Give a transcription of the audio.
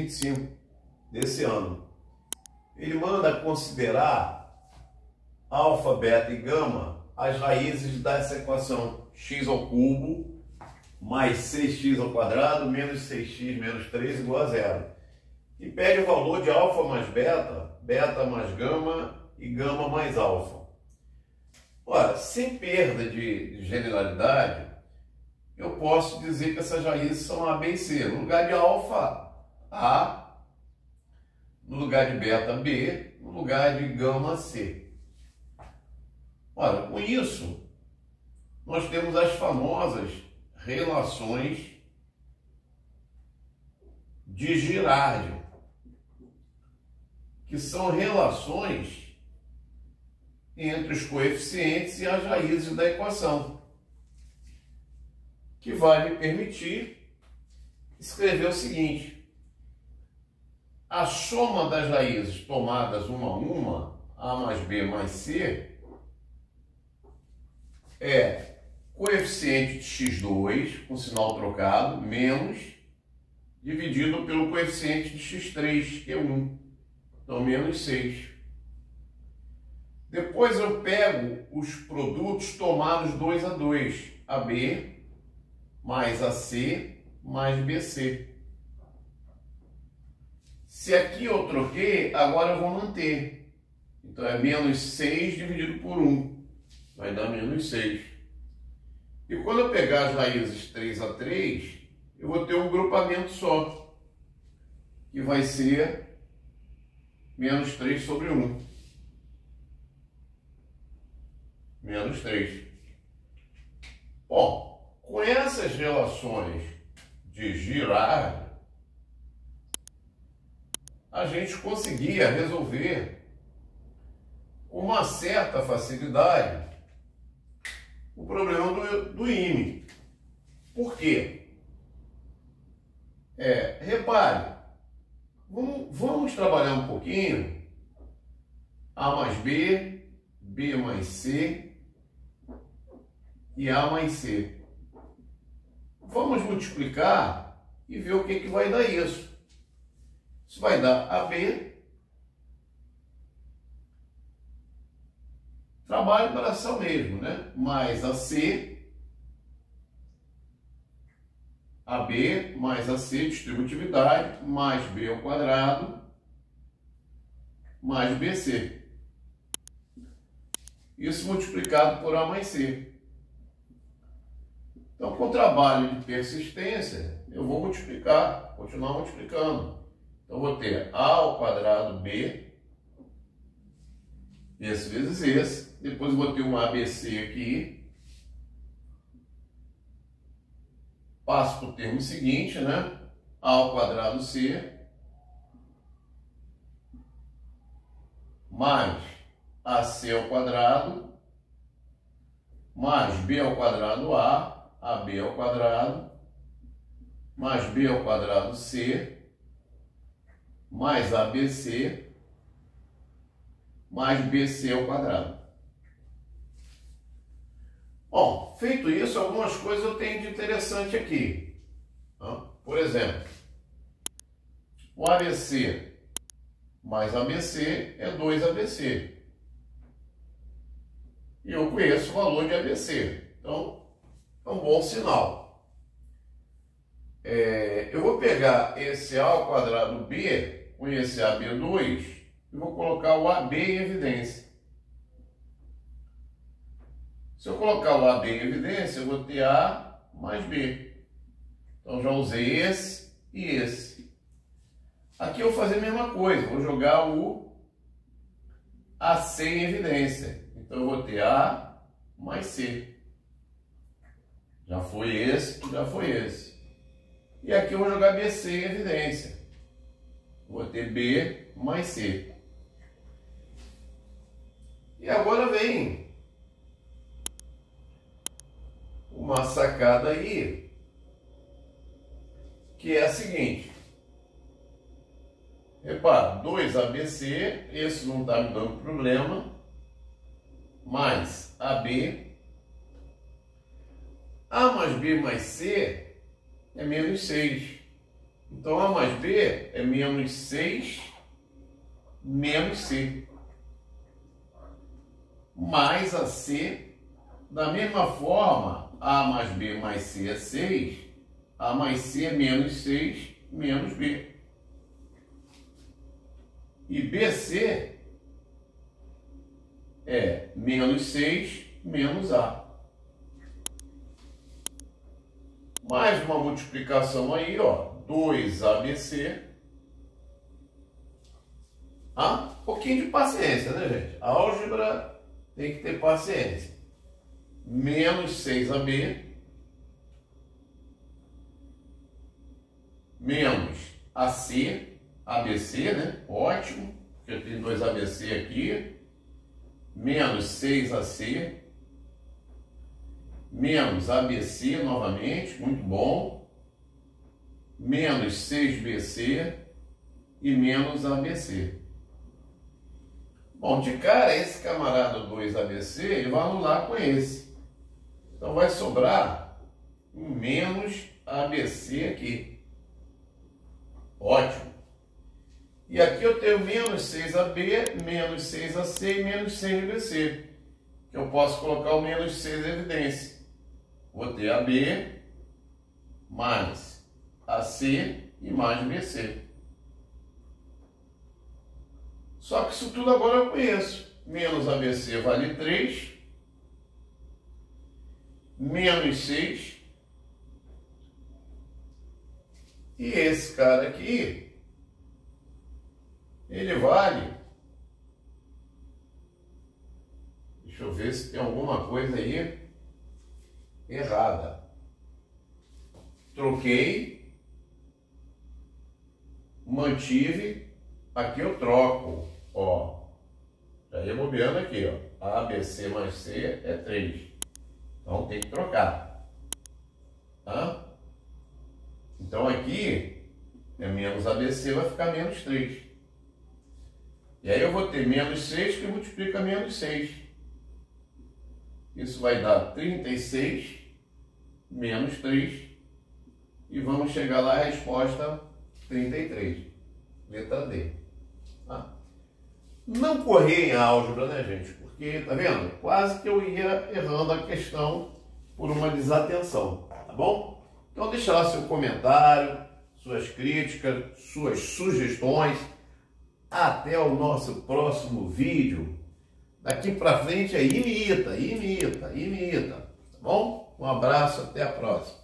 2025 desse ano. Ele manda considerar alfa, beta e gama as raízes dessa equação x ao cubo mais 6x ao quadrado menos 6x menos 3 igual a zero. E pede o valor de alfa mais beta, beta mais gama e gama mais alfa. Ora, sem perda de generalidade, eu posso dizer que essas raízes são A, B e C. No lugar de alfa, A. No lugar de beta, B. No lugar de gama, C. Ora, com isso, nós temos as famosas relações de Girardi, que são relações entre os coeficientes e as raízes da equação, que vai me permitir escrever o seguinte: a soma das raízes tomadas uma a uma, A mais B mais C, é coeficiente de x2, com sinal trocado, menos, dividido pelo coeficiente de x3, que é 1. Então, menos 6. Depois eu pego os produtos tomados 2 a 2, AB mais AC mais BC. Se aqui eu troquei, agora eu vou manter. Então, é menos 6 dividido por 1. Vai dar menos 6. E quando eu pegar as raízes 3 a 3, eu vou ter um grupamento só, que vai ser menos 3 sobre 1. Menos 3. Bom, com essas relações de Girardi, a gente conseguia resolver com uma certa facilidade o problema do IME. Por quê? Repare, vamos trabalhar um pouquinho A mais B, B mais C e A mais C. Vamos multiplicar e ver o que vai dar isso. Isso vai dar AB, trabalho braçal mesmo, né? Mais AC, AB mais AC, distributividade, mais B ao quadrado, mais BC. Isso multiplicado por A mais C. Então, com o trabalho de persistência, eu vou multiplicar, continuar multiplicando. Então, eu vou ter A ao quadrado B, esse vezes esse. Depois eu vou ter um ABC aqui. Passo para o termo seguinte, né? A ao quadrado C mais AC ao quadrado mais B ao quadrado A, AB ao quadrado mais B ao quadrado C mais ABC mais BC ao quadrado. Bom, feito isso, algumas coisas eu tenho de interessante aqui. Por exemplo, o ABC mais ABC é 2ABC. E eu conheço o valor de ABC. Então, é um bom sinal. Eu vou pegar esse A ao quadrado B, com esse AB2, e vou colocar o AB em evidência. Se eu colocar o AB em evidência, eu vou ter A mais B. Então, já usei esse e esse. Aqui eu vou fazer a mesma coisa. Vou jogar o AC em evidência. Então, eu vou ter A mais C. Já foi esse, já foi esse. E aqui eu vou jogar BC em evidência. Vou ter B mais C. E agora vem uma sacada aí, que é a seguinte. Repara, 2ABC, esse não está me dando problema, mais AB. A mais B mais C é menos 6. Então A mais B é menos 6 menos C. Mais a C. Da mesma forma, A mais B mais C é 6. A mais C é menos 6 menos B. E BC é menos 6 menos A. Mais uma multiplicação aí, ó. 2ABC. Um pouquinho de paciência, né, gente? A álgebra tem que ter paciência. Menos 6AB. Menos AC. ABC, né? Ótimo. Porque tem 2 ABC aqui. Menos 6AC. Menos ABC novamente, muito bom. Menos 6BC e menos ABC. Bom, de cara, esse camarada 2ABC, ele vai anular com esse. Então vai sobrar um menos ABC aqui. Ótimo. E aqui eu tenho menos 6AB, menos 6AC e menos 6BC. Que eu posso colocar o menos 6 em evidência. Vou ter AB mais AC e mais BC. Só que isso tudo agora eu conheço. Menos ABC vale 3. Menos 6. E esse cara aqui, ele vale... Deixa eu ver se tem alguma coisa aí errada. Troquei, mantive, aqui eu troco, ó. Já ia bobeando aqui, ó. ABC mais C é 3. Então tem que trocar. Tá? Então aqui é menos ABC, vai ficar menos 3. E aí eu vou ter menos 6 que multiplica menos 6. Isso vai dar 36 menos 3. E vamos chegar lá a resposta 33. Letra D. Tá? Não corri em álgebra, né, gente? Porque, tá vendo? Quase que eu ia errando a questão por uma desatenção. Tá bom? Então deixa lá seu comentário, suas críticas, suas sugestões. Até o nosso próximo vídeo. Daqui pra frente é imita. Tá bom? Um abraço, até a próxima.